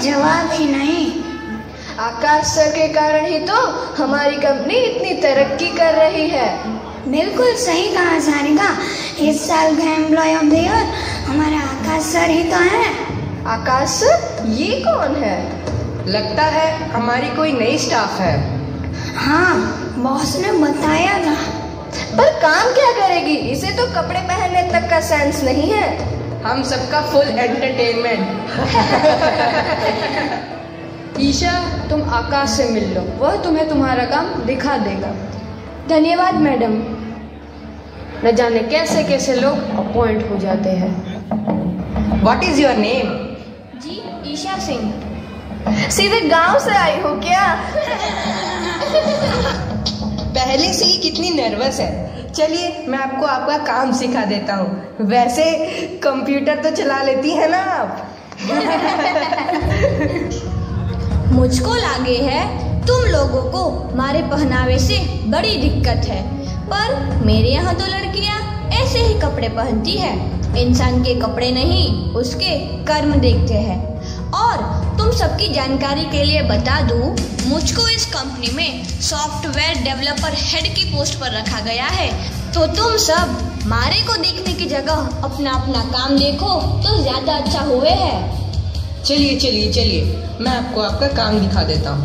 जवाब ही नहीं। आकाश सर के कारण ही तो हमारी कंपनी इतनी तरक्की कर रही है। बिल्कुल सही कहा सारिका, इस साल का एम्प्लॉय ऑफ द ईयर हमारा आकाश सर ही तो है। आकाश सर? ये कौन है? लगता है हमारी कोई नई स्टाफ है। हाँ, बॉस ने बताया था। पर काम क्या करेगी? इसे तो कपड़े पहनने तक का सेंस नहीं है। हम सबका फुल एंटरटेनमेंट। ईशा, तुम आकाश से मिल लो, वह तुम्हें तुम्हारा काम दिखा देगा। धन्यवाद मैडम। न जाने कैसे कैसे लोग अपॉइंट हो जाते हैं। What is your name? जी, ईशा सिंह। सीधे गांव से आई हो क्या? पहले से ही कितनी नर्वस है। चलिए मैं आपको आपका काम सिखा देता हूँ। वैसे कंप्यूटर तो चला लेती है ना आप? मुझको लगे है तुम लोगों को हमारे पहनावे से बड़ी दिक्कत है, पर मेरे यहाँ तो लड़कियाँ ऐसे ही कपड़े पहनती है। इंसान के कपड़े नहीं, उसके कर्म देखते हैं। और तुम सबकी जानकारी के लिए बता दूं, मुझको इस कंपनी में सॉफ्टवेयर डेवलपर हेड की पोस्ट पर रखा गया है। तो तुम सब मारे को देखने की जगह अपना अपना काम देखो तो ज्यादा अच्छा हुए है। चलिए चलिए चलिए, मैं आपको आपका काम दिखा देता हूँ।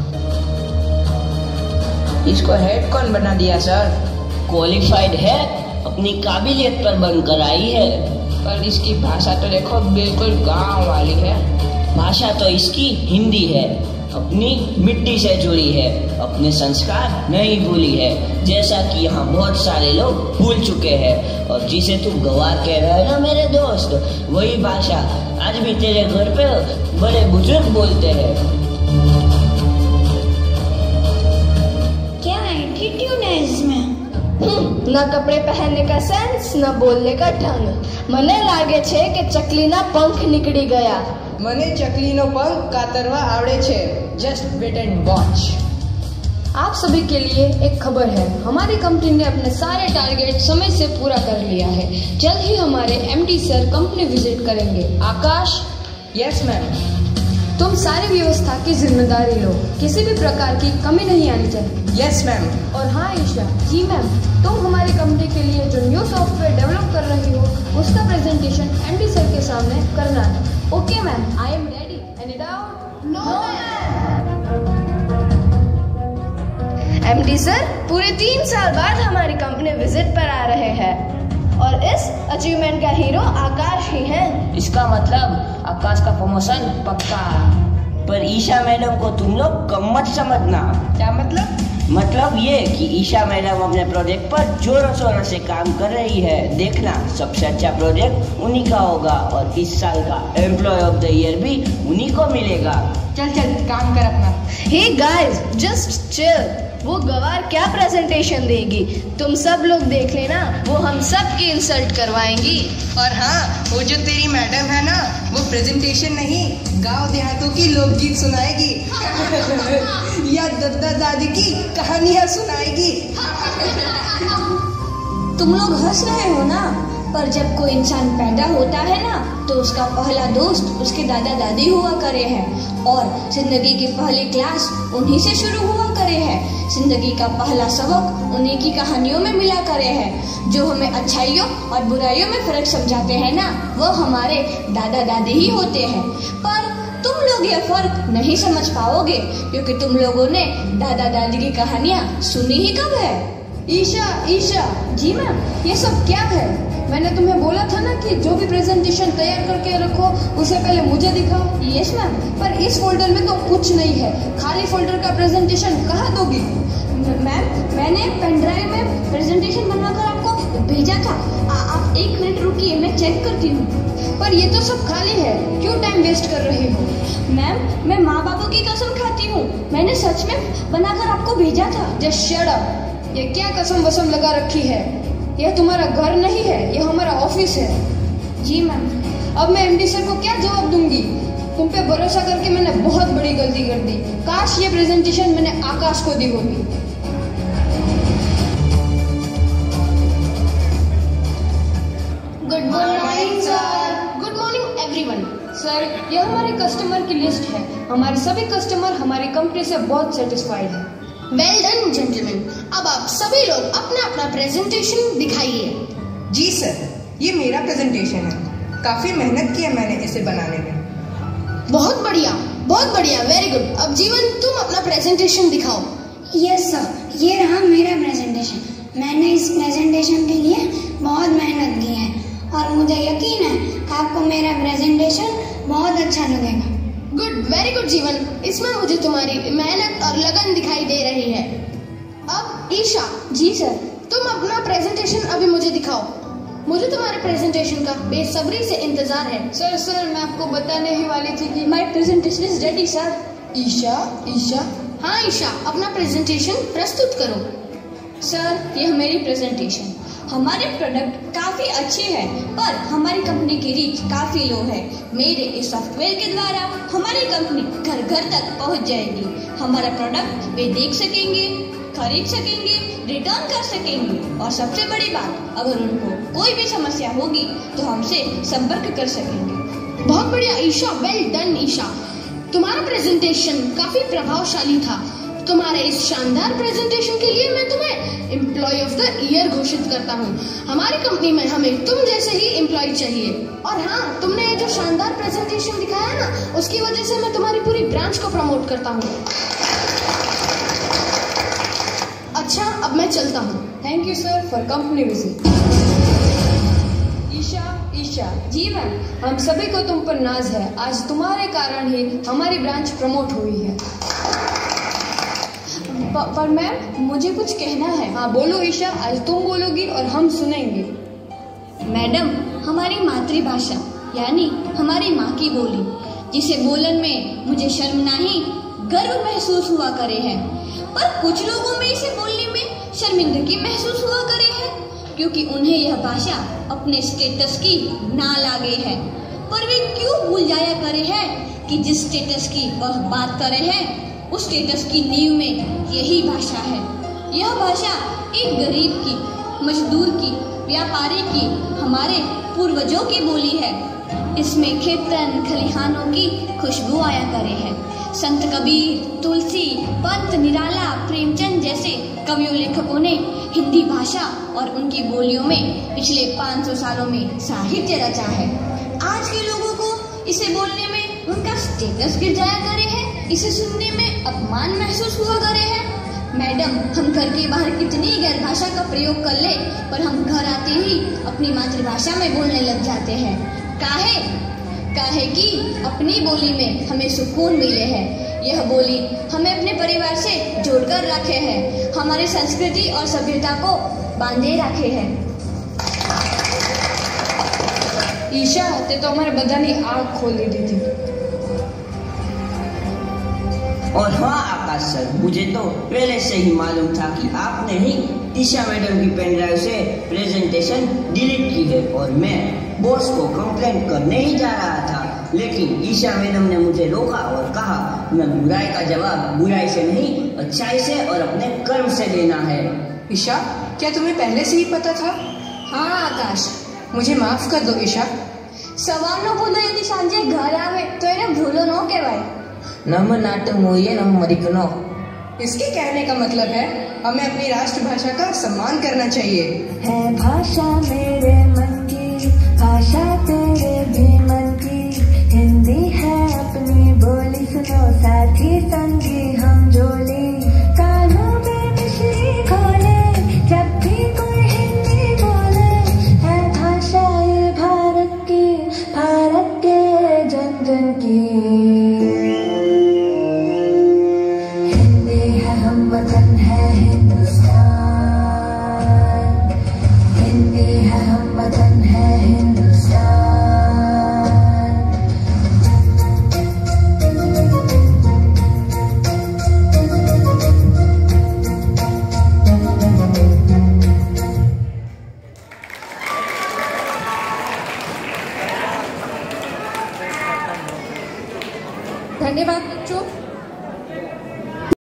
इसको हेड कौन बना दिया सर? क्वालिफाइड है, अपनी काबिलियत पर बनकर आई है। पर इसकी भाषा तो देखो बिल्कुल गांव वाली है। भाषा तो इसकी हिंदी है, अपनी मिट्टी से जुड़ी है, अपने संस्कार नहीं भूली है, जैसा कि यहाँ बहुत सारे लोग भूल चुके हैं। और जिसे तुम गवार कह रहे हो ना मेरे दोस्त, वही भाषा आज भी तेरे घर पे बड़े बुजुर्ग बोलते हैं। क्या एटीट्यूड है इसमें? न कपड़े पहनने का सेंस, न बोलने का ढंग। मने लागे छे कि चकलीना पंख निकली गया। મને ચકલીનો પંખ કાતરવા આવડે છે। Just wait and watch. आप सभी के लिए एक खबर है, हमारी कंपनी ने अपने सारे टारगेट समय से पूरा कर लिया है। जल्द ही हमारे एमडी सर कंपनी विजिट करेंगे। Akash, yes ma'am. तुम सारी व्यवस्था की जिम्मेदारी लो, किसी भी प्रकार की कमी नहीं आनी चाहिए। Yes ma'am. और हाँ ईशा, जी मैम, तुम हमारी कंपनी के लिए जो न्यू सॉफ्टवेयर डेवलप कर रही हो उसका प्रेजेंटेशन एमडी सर के सामने करना है। Okay ma'am, I am ready. Any doubt? No MD sir पूरे 3 साल बाद हमारी कंपनी विजिट पर आ रहे हैं और इस अचीवमेंट का हीरो आकाश ही है। इसका मतलब आकाश का प्रमोशन पक्का। पर ईशा मैडम को तुम लोग कम मत समझना। क्या मतलब? मतलब ये कि ईशा मैडम अपने प्रोजेक्ट पर जोरों शोरों से काम कर रही है। देखना, सबसे अच्छा प्रोजेक्ट उन्हीं का होगा और इस साल का एम्प्लॉय ऑफ द ईयर भी उन्हीं को मिलेगा। चल चल काम कर अपना। Hey guys, just chill. वो गवार क्या प्रेजेंटेशन देगी, तुम सब लोग देख लेना। वो हम सब की इंसल्ट करवाएंगी। और हाँ, वो जो तेरी मैडम है ना, वो प्रेजेंटेशन नहीं, गांव देहातों की लोकगीत सुनाएगी या दादा दादी की कहानियां सुनाएगी। तुम लोग हंस रहे हो ना, पर जब कोई इंसान पैदा होता है ना तो उसका पहला दोस्त उसके दादा दादी हुआ करे हैं और जिंदगी की पहली क्लास उन्हीं से शुरू हुआ करे है। जिंदगी का पहला सबक उन्हीं की कहानियों में मिला करे है। जो हमें अच्छाइयों और बुराइयों में फर्क समझाते हैं ना, वो हमारे दादा दादी ही होते हैं। पर तुम लोग ये फर्क नहीं समझ पाओगे क्योंकि तुम लोगों ने दादा दादी की कहानियाँ सुनी ही कब है। ईशा, जी मैम। ये सब क्या है? मैंने तुम्हें बोला था ना कि जो भी प्रेजेंटेशन तैयार करके रखो उसे पहले मुझे दिखाओ। Yes ma'am. पर इस फोल्डर में तो कुछ नहीं है, खाली फोल्डर का प्रेजेंटेशन कहाँ दोगी? मैम, मैंने पेन ड्राइव में प्रेजेंटेशन बनाकर आपको भेजा था। आप 1 मिनट रुकिए, मैं चेक करती हूँ। पर ये तो सब खाली है, क्यों टाइम वेस्ट कर रही हो? मैम, मैं माँ बाबू की कसम खाती हूँ, मैंने सच में बनाकर आपको भेजा था। Just shut up. ये क्या कसम वसम लगा रखी है? यह तुम्हारा घर नहीं है, यह हमारा ऑफिस है। जी मैम। अब मैं एमडी सर को क्या जवाब दूंगी? तुम पे भरोसा करके मैंने बहुत बड़ी गलती कर दी। काश ये प्रेजेंटेशन मैंने आकाश को दी होगी। Good morning sir. Good morning everyone. Sir, यह हमारी कस्टमर की लिस्ट है। हमारे सभी कस्टमर हमारी कंपनी से बहुत सेटिस्फाइड है। Well done gentleman. अब आप सभी लोग अपना अपना प्रेजेंटेशन दिखाइए। जी सर, ये मेरा प्रेजेंटेशन है। काफी मेहनत की है मैंने इसे बनाने में। बहुत बढ़िया, वेरी गुड। अब जीवन तुम अपना प्रेजेंटेशन दिखाओ। यस सर, ये रहा मेरा प्रेजेंटेशन। मैंने इस प्रेजेंटेशन के लिए बहुत मेहनत की है और मुझे यकीन है आपको मेरा प्रेजेंटेशन बहुत अच्छा लगेगा। गुड, वेरी गुड जीवन। इसमें मुझे तुम्हारी मेहनत और लगन दिखाई दे रही है। अब ईशा। जी सर। तुम अपना प्रेजेंटेशन अभी मुझे दिखाओ। मुझे तुम्हारे प्रेजेंटेशन का बेसब्री से इंतजार है। सर मैं आपको बताने ही वाली थी कि my presentation is ready sir. Isha. हाँ ईशा, अपना प्रेजेंटेशन प्रस्तुत करो। सर, ये मेरी प्रेजेंटेशन। हमारे प्रोडक्ट काफी अच्छे हैं, पर हमारी कंपनी की रीच काफी लो है। मेरे इस सॉफ्टवेयर के द्वारा हमारी कंपनी घर घर तक पहुंच जाएगी। हमारा प्रोडक्ट वे देख सकेंगे, खरीद सकेंगे, रिटर्न कर सकेंगे और सबसे बड़ी बात, अगर उनको कोई भी समस्या होगी तो हमसे संपर्क कर सकेंगे। बहुत बढ़िया ईशा, वेल डन ईशा। तुम्हारा प्रेजेंटेशन काफी प्रभावशाली था। तुम्हारे इस शानदार प्रेजेंटेशन के लिए मैं तुम्हें एम्प्लॉय ऑफ द ईयर घोषित करता हूँ। हमारी कंपनी में हमें तुम जैसे ही एम्प्लॉय चाहिए। और हाँ, तुमने ये जो शानदार प्रेजेंटेशन दिखाया ना, उसकी वजह से मैं तुम्हारी पूरी ब्रांच को प्रमोट करता हूँ। अच्छा, अब मैं चलता हूँ। Thank you sir for company visit. Isha. जी मैम। हम सभी को तुम पर नाज है। आज तुम्हारे कारण ही हमारी ब्रांच प्रमोट हुई है। पर मैम, मुझे कुछ कहना है। हाँ बोलो ईशा, आज तुम बोलोगी और हम सुनेंगे। मैडम, हमारी मातृभाषा यानी हमारी माँ की बोली, जिसे बोलन में मुझे शर्म नहीं गर्व महसूस हुआ करे है, पर कुछ लोगों में इसे बोलने में शर्मिंदगी महसूस हुआ करे है, क्योंकि उन्हें यह भाषा अपने स्टेटस की ना लागे है। पर वे क्यों भूल जाया करे है कि जिस स्टेटस की वह बात करे है, उस स्टेटस की नींव में यही भाषा है। यह भाषा एक गरीब की, मजदूर की, व्यापारी की, हमारे पूर्वजों की बोली है। इसमें खेतन खलिहानों की खुशबू आया करे है। संत कबीर, तुलसी, पंत निराला, प्रेमचंद जैसे कवियों लेखकों ने हिंदी भाषा और उनकी बोलियों में पिछले 500 सालों में साहित्य रचा है। आज के लोगों को इसे बोलने में उनका स्टेटस गिर जाया करे है, इसे सुनने में अपमान महसूस हुआ करे है। मैडम, हम घर के बाहर कितनी गैर भाषा का प्रयोग कर ले, पर हम घर आते ही अपनी मातृभाषा में बोलने लग जाते हैं। काहे कि अपनी बोली में हमें सुकून मिले है। यह बोली हमें अपने परिवार से जोड़कर रखे है, हमारी संस्कृति और सभ्यता को बांधे रखे है। ईशा, ते तो हमारे बधानी आँख खोल दी थी। और हाँ आकाश सर, मुझे तो पहले से ही मालूम था कि आपने ही ईशा मैडम की पेन ड्राइव से प्रेजेंटेशन डिलीट की है, और मैं बॉस को कंप्लेंट करने ही जा रहा था, लेकिन ईशा मैडम ने मुझे रोका और कहा मैं बुराई का जवाब बुराई से नहीं, अच्छाई से और अपने कर्म से देना है। ईशा, क्या तुम्हें पहले से ही पता था? हाँ आकाश। मुझे माफ कर दो ईशा। સવારનો ભૂલો यदि सांजे घर आवे तो એને भूलो न कहेवाय। नम नाट मोये नम मरिकनो। इसके कहने का मतलब है हमें अपनी राष्ट्रभाषा का सम्मान करना चाहिए। है भाषा मेरे मन की, भाषा तेरे भी मन की, हिंदी है अपनी बोली, सुनो साथी संगी हम जोली, कानों में मिश्री खोले जब भी कोई हिंदी बोले। है भाषा ये भारत की, भारत के जन जन की, हिंदी है हम वतन है हिंदुस्तान, हिंदी है हम वतन है हिंदुस्तान। धन्यवाद बच्चों।